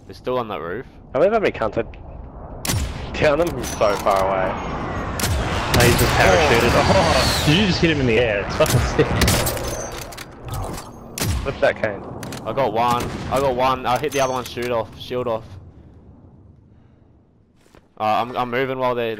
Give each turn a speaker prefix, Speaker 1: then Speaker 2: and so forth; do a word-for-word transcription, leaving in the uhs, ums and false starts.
Speaker 1: They're still on that roof.
Speaker 2: I believe I've been counted down them from so far away.
Speaker 3: Oh, he's just parachuted. Oh, did you just hit him in the air? It's fucking sick.
Speaker 2: What's that, Kane?
Speaker 1: I got one. I got one. I hit the other one. Shoot off. Shield off. Uh, I'm I'm moving while they.